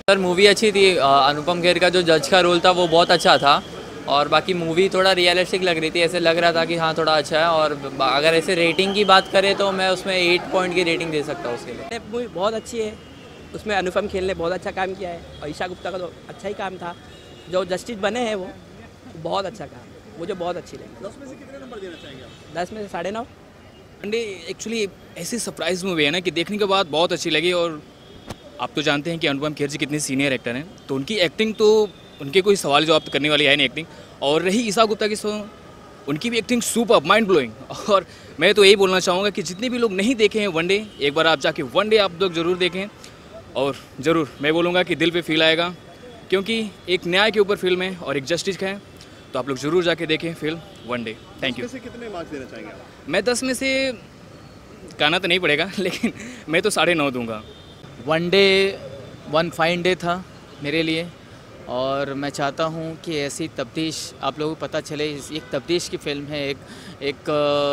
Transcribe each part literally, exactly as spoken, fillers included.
Sir movie अच्छी थी। अ, अनुपम खेर का जो जज का रोल था वो बहुत अच्छा था, और बाकी मूवी थोड़ा रियलिस्टिक लग रही थी। ऐसे लग रहा था कि हाँ थोड़ा अच्छा है, और ब- अगर ऐसे रेटिंग की बात करें तो मैं उसमें एट पॉइंट की रेटिंग दे सकता हूँ उसके लिए। मूवी बहुत अच्छी है। उसमें अनुपम खेर ने बहुत अच्छा काम किया है और ईशा गुप्ता का तो अच्छा ही काम था। जो जस्टिस बने हैं वो बहुत अच्छा काम, मुझे बहुत अच्छी लगी। दस में से कितने नंबर देना चाहेंगे आप? दस में से साढ़े नौ। वनडे एक्चुअली ऐसी सरप्राइज मूवी है ना कि देखने के बाद बहुत अच्छी लगी। और आप तो जानते हैं कि अनुपम खेर जी कितने सीनियर एक्टर हैं, तो उनकी एक्टिंग तो उनके कोई सवाल जवाब तो करने वाली है नहीं एक्टिंग। और रही ईशा गुप्ता की, सो उनकी भी एक्टिंग सुपर माइंड ब्लोइंग। और मैं तो यही बोलना चाहूँगा कि जितने भी लोग नहीं देखे हैं वनडे, एक बार आप जाके वनडे आप लोग ज़रूर देखें। और ज़रूर मैं बोलूँगा कि दिल पे फील आएगा, क्योंकि एक न्याय के ऊपर फिल्म है और एक जस्टिस का है। तो आप लोग ज़रूर जाके देखें फिल्म वनडे। Thank you. दस में से कितने मार्क्स देना चाहेंगे आप? मैं दस में से कहना तो नहीं पड़ेगा, लेकिन मैं तो साढ़े नौ दूंगा। One day one fine day था मेरे लिए, और मैं चाहता हूँ कि ऐसी तफ्तीश आप लोगों को पता चले। इस- एक तफ्तीश की फ़िल्म है, एक एक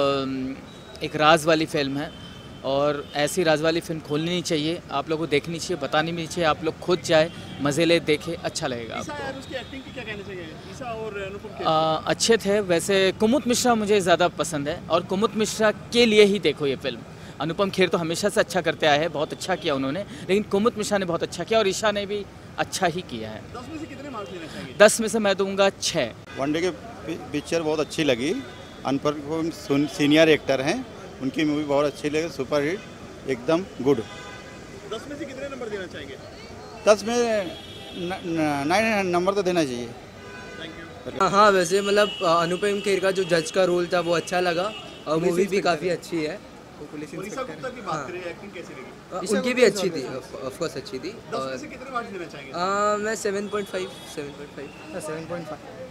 अ, एक राज वाली फ़िल्म है, और ऐसी राज वाली फ़िल्म खोलनी नहीं चाहिए, आप लोगों को देखनी चाहिए, बतानी भी चाहिए। आप लोग खुद जाए, मज़े ले, देखें, अच्छा लगेगा ईशा आपको। यार, उसकी एक्टिंग की क्या कहना चाहिए? ईशा और अनुपम खेर। आ, अच्छे थे वैसे। कुमुद मिश्रा मुझे ज़्यादा पसंद है, और कुमुद मिश्रा के लिए ही देखो ये फिल्म। अनुपम खेर तो हमेशा से अच्छा करते आए हैं, बहुत अच्छा किया उन्होंने, लेकिन कुमुद मिश्रा ने बहुत अच्छा किया और ईशा ने भी अच्छा ही किया है। दस में से कितने मार्क्स देना चाहेंगे? दस में से मैं दूंगा छः। वनडे की पिक्चर बहुत अच्छी लगी। अनुपम सीनियर एक्टर हैं, उनकी मूवी बहुत अच्छी लगी, सुपर हिट, एकदम गुड। दस में से कितने नंबर देना चाहेंगे? दस में न- न- नाइन नंबर तो देना चाहिए। Thank you. हाँ, वैसे मतलब अनुपम खेर का जो जज का रोल था वो अच्छा लगा, और मूवी भी काफ़ी अच्छी है। वो पुलिस और ईशा गुप्ता की बात हाँ। करें, एक्टिंग कैसी लगी? अ, उनकी भी अच्छी थी, ऑफ कोर्स अच्छी थी। दस में से कितने मार्क्स देना चाहेंगे? और मैं seven point five seven point five seven point five